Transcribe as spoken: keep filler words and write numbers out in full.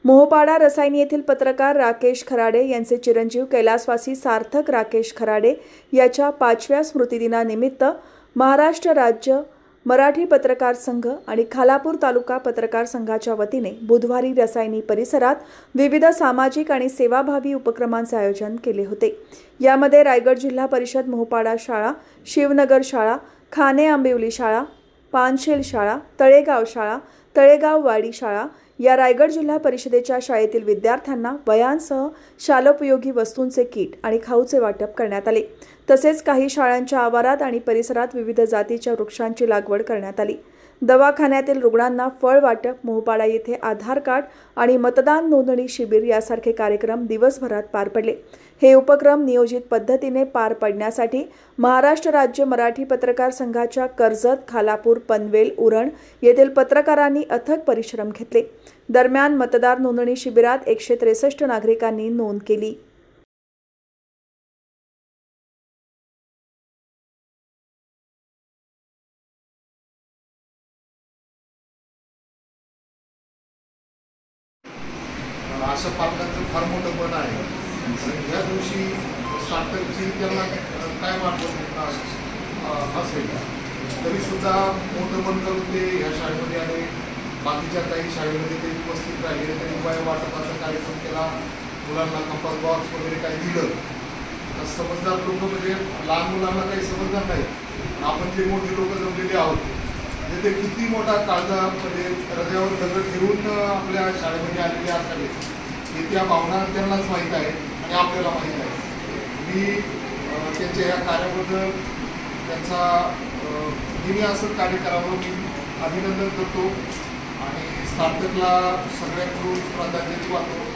मोहोपाडा रसायनी येथील पत्रकार राकेश खराडे यांचे चिरंजीव कैलासवासी सार्थक राकेश खराडे याच्या पाचव्या स्मृतिदिनानिमित्त महाराष्ट्र राज्य मराठी पत्रकार संघ आणि खालापूर तालुका पत्रकार संघाच्या वतीने बुधवारी रसायनी परिसरात विविध सामाजिक आणि सेवाभावी उपक्रमांचे आयोजन केले होते। यामध्ये रायगड जिल्हा परिषद मोहोपाडा शाळा, शिवनगर शाळा, खाने आंबिवली शाळा, पानशेल शाळा, तळेगाव शाळा, तळेगाव वाडी शाळा या रायगड जिल्हा परिषदेच्या शाळेतील विद्यार्थ्यांना वह्यांसह शालोपयोगी वस्तूंचे किट आणि खाऊचे वाटप करण्यात आले। तसेच काही शाळांच्या आवारात आणि परिसरात विविध जातीच्या वृक्षांची लागवड करण्यात आली। दवाखान्यातील रुग्णांना फळ वाटप, मोहोपाडा येथे आधार कार्ड आणि मतदान नोंदणी शिबिर यासारखे कार्यक्रम दिवसभरात पार पडले। हे उपक्रम नियोजित पद्धतीने पार पडण्यासाठी महाराष्ट्र राज्य मराठी पत्रकार संघाच्या कर्जत, खालापूर, पनवेल, उरण येथील पत्रकारांनी अथक परिश्रम घेतले। दरम्यान मतदार नोंदणी शिबिरात एकशे त्रेसष्ट नागरिकांनी नोंद केली। अशा पालकांचं फार मोठं बन आहे। या दिवशी सार्थकची त्यांना काय वाटत असेल तरी सुद्धा मोठं बन करून ते ह्या शाळेमध्ये आले। बाकीच्या काही शाळेमध्ये ते उपस्थित राहिले, त्यांनी वय वाटपाचा कार्यक्रम केला, मुलांना कंपास बॉक्स वगैरे काही दिलं। समजदार लोक म्हणजे लहान मुलांना काही समजणार नाही, आपण जे मोठे लोक जमलेले आहोत म्हणजे ते किती मोठा काळजा म्हणजे हृदयावर दगड ठेवून आपल्या शाळेमध्ये आलेले असावे हे त्या भावना त्यांनाच माहीत आहे आणि आपल्याला माहीत आहे। मी त्यांच्या या कार्याबद्दल त्यांचा नेहमी असं कार्य करावं मी अभिनंदन करतो आणि सार्थकला सगळ्यांकडून श्रद्धांजली वाहतो।